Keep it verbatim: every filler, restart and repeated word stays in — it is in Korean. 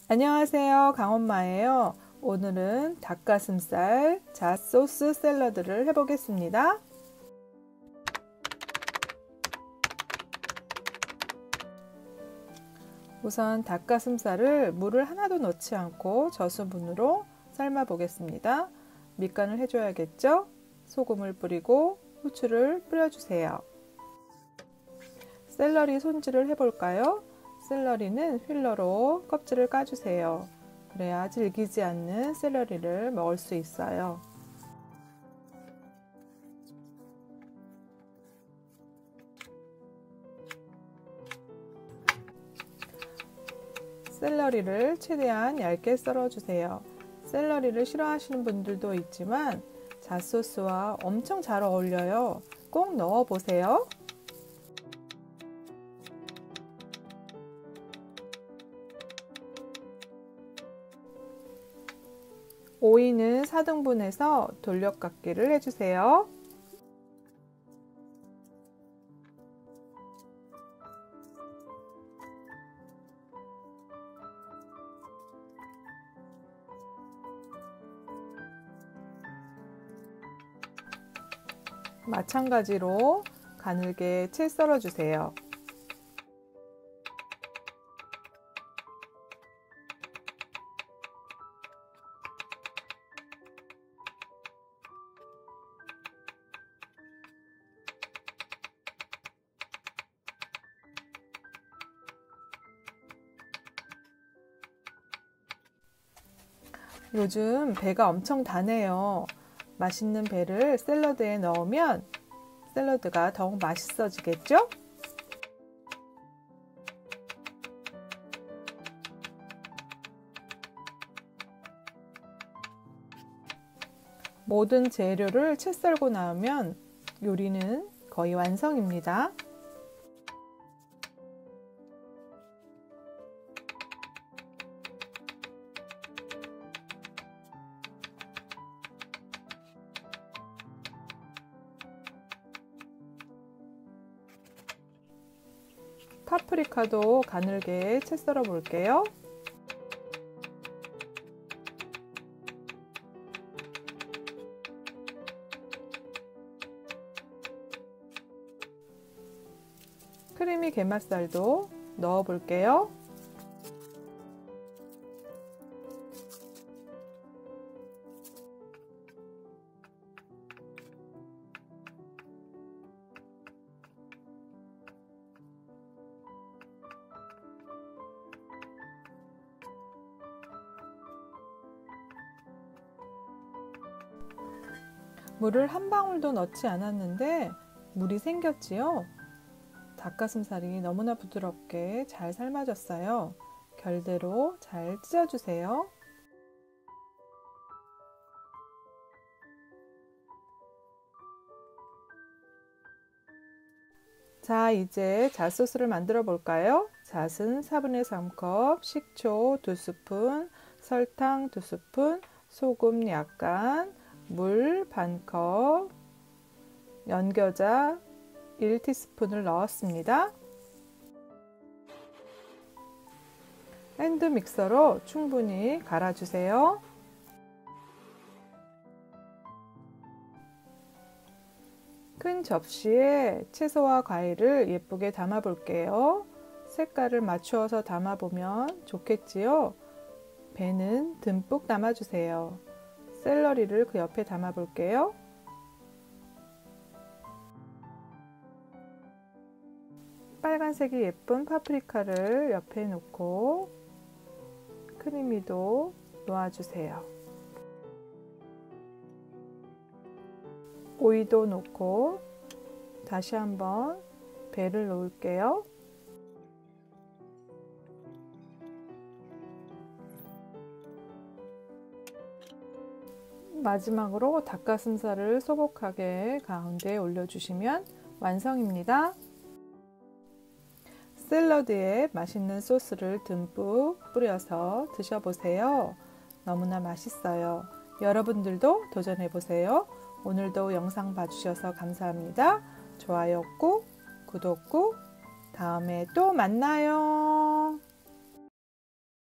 안녕하세요, 강엄마예요. 오늘은 닭가슴살 잣소스 샐러드를 해보겠습니다. 우선 닭가슴살을 물을 하나도 넣지 않고 저수분으로 삶아 보겠습니다. 밑간을 해줘야겠죠? 소금을 뿌리고 후추를 뿌려주세요. 샐러리 손질을 해볼까요? 샐러리는 휠러로 껍질을 까주세요. 그래야 질기지 않는 샐러리를 먹을 수 있어요. 샐러리를 최대한 얇게 썰어주세요. 샐러리를 싫어하시는 분들도 있지만 잣소스와 엄청 잘 어울려요. 꼭 넣어보세요. 오이는 사 등분해서 돌려깎기를 해주세요. 마찬가지로 가늘게 채 썰어주세요. 요즘 배가 엄청 다네요. 맛있는 배를 샐러드에 넣으면 샐러드가 더욱 맛있어지겠죠? 모든 재료를 채 썰고 나오면 요리는 거의 완성입니다. 파프리카도 가늘게 채 썰어 볼게요. 크리미 게맛살도 넣어 볼게요. 물을 한 방울도 넣지 않았는데 물이 생겼지요? 닭가슴살이 너무나 부드럽게 잘 삶아졌어요. 결대로 잘 찢어주세요. 자, 이제 잣소스를 만들어 볼까요? 잣은 사분의 삼 컵, 식초 두 스푼, 설탕 두 스푼, 소금 약간, 물 반 컵, 연겨자 일 티스푼을 넣었습니다. 핸드 믹서로 충분히 갈아주세요. 큰 접시에 채소와 과일을 예쁘게 담아 볼게요. 색깔을 맞추어서 담아 보면 좋겠지요? 배는 듬뿍 담아주세요. 샐러리를 그 옆에 담아 볼게요. 빨간색이 예쁜 파프리카를 옆에 놓고 크리미도 놓아주세요. 오이도 놓고 다시 한번 배를 놓을게요. 마지막으로 닭가슴살을 소복하게 가운데에 올려주시면 완성입니다. 샐러드에 맛있는 소스를 듬뿍 뿌려서 드셔보세요. 너무나 맛있어요. 여러분들도 도전해보세요. 오늘도 영상 봐주셔서 감사합니다. 좋아요 꾹, 구독 꾹, 다음에 또 만나요.